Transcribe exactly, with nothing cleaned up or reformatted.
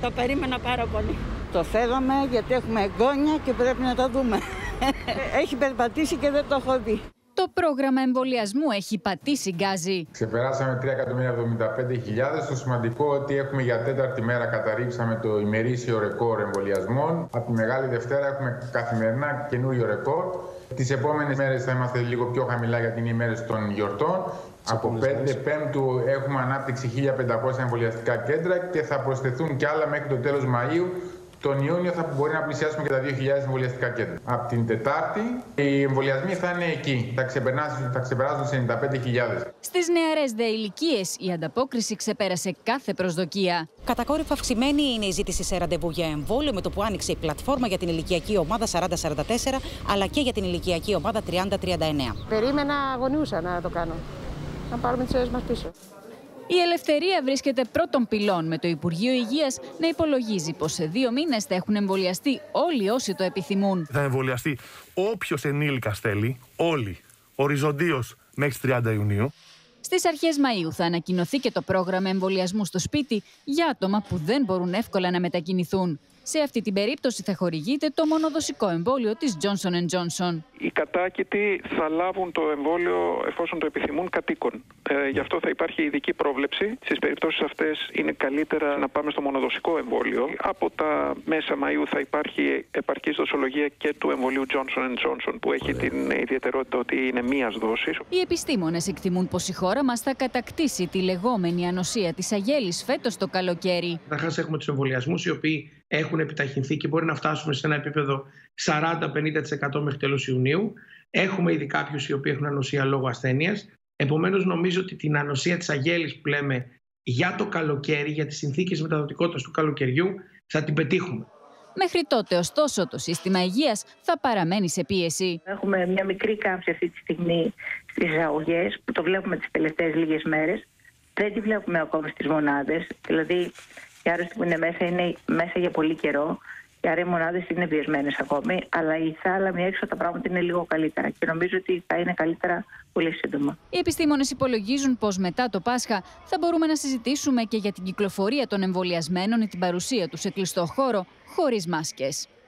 Το περίμενα πάρα πολύ. Το θέλαμε γιατί έχουμε εγγόνια και πρέπει να το δούμε. Έχει περπατήσει και δεν το έχω δει. Το πρόγραμμα εμβολιασμού έχει πατήσει γκάζι. Ξεπεράσαμε τρία εκατομμύρια εβδομήντα πέντε χιλιάδες. Το σημαντικό ότι έχουμε για τέταρτη μέρα καταρρίψαμε το ημερήσιο ρεκόρ εμβολιασμών. Από τη Μεγάλη Δευτέρα έχουμε καθημερινά καινούριο ρεκόρ. Τις επόμενες μέρες θα είμαστε λίγο πιο χαμηλά γιατί είναι οι μέρες των γιορτών. Από πέντε Πέμπτου έχουμε ανάπτυξη χίλια πεντακόσια εμβολιαστικά κέντρα και θα προσθεθούν κι άλλα μέχρι το τέλος Μαΐου. Τον Ιούνιο θα μπορεί να πλησιάσουμε και τα δύο χιλιάδες εμβολιαστικά κέντρα. Από την Τετάρτη οι εμβολιασμοί θα είναι εκεί. Θα ξεπεράσουν, θα ξεπεράσουν τις ενενήντα πέντε χιλιάδες. Στις νεαρές δε ηλικίες η ανταπόκριση ξεπέρασε κάθε προσδοκία. Κατακόρυφα αυξημένη είναι η ζήτηση σε ραντεβού για εμβόλιο με το που άνοιξε η πλατφόρμα για την ηλικιακή ομάδα σαράντα σαράντα τέσσερα αλλά και για την ηλικιακή ομάδα τριάντα τριάντα εννέα. Περίμενα, αγωνιούσα να το κάνω. Να πάρουμε τις ζωές μας πίσω. Η Ελευθερία βρίσκεται πρώτων πυλών, με το Υπουργείο Υγείας να υπολογίζει πως σε δύο μήνες θα έχουν εμβολιαστεί όλοι όσοι το επιθυμούν. Θα εμβολιαστεί όποιος ενήλικας θέλει, όλοι, οριζοντίως μέχρι τις τριάντα Ιουνίου. Στις αρχές Μαΐου θα ανακοινωθεί και το πρόγραμμα εμβολιασμού στο σπίτι για άτομα που δεν μπορούν εύκολα να μετακινηθούν. Σε αυτή την περίπτωση θα χορηγείται το μονοδοσικό εμβόλιο της Johnson εντ Johnson. Οι κατάκητοι θα λάβουν το εμβόλιο εφόσον το επιθυμούν κατοίκων. Ε, γι' αυτό θα υπάρχει ειδική πρόβλεψη. Στις περιπτώσεις αυτές είναι καλύτερα να πάμε στο μονοδοσικό εμβόλιο. Από τα μέσα Μαΐου θα υπάρχει επαρκής δοσολογία και του εμβολίου Johnson εντ Johnson που έχει την ιδιαιτερότητα ότι είναι μίας δόσης. Οι επιστήμονες εκτιμούν πως η χώρα μας θα κατακτήσει τη λεγόμενη ανοσία της αγέλης φέτος το καλοκαίρι. Καταρχάς έχουμε τους εμβολιασμούς οι οποίοι έχουν επιταχυνθεί και μπορεί να φτάσουμε σε ένα επίπεδο σαράντα με πενήντα τοις εκατό μέχρι τέλος Ιουνίου. Έχουμε ήδη κάποιους οι οποίοι έχουν ανοσία λόγω ασθένειας. Επομένως, νομίζω ότι την ανοσία της αγέλης που λέμε για το καλοκαίρι, για τις συνθήκες μεταδοτικότητας του καλοκαιριού, θα την πετύχουμε. Μέχρι τότε, ωστόσο, το σύστημα υγείας θα παραμένει σε πίεση. Έχουμε μια μικρή κάμψη αυτή τη στιγμή στις εισαγωγές, που το βλέπουμε τις τελευταίες λίγες μέρες. Δεν τη βλέπουμε ακόμα στις μονάδες. Δηλαδή, οι άρρωστοι που είναι μέσα είναι μέσα για πολύ καιρό. Και άρα οι μονάδες είναι βιασμένες ακόμη, αλλά η θάλαμη έξω τα πράγματα είναι λίγο καλύτερα και νομίζω ότι θα είναι καλύτερα πολύ σύντομα. Οι επιστήμονες υπολογίζουν πως μετά το Πάσχα θα μπορούμε να συζητήσουμε και για την κυκλοφορία των εμβολιασμένων ή την παρουσία τους σε κλειστό χώρο χωρίς μάσκες.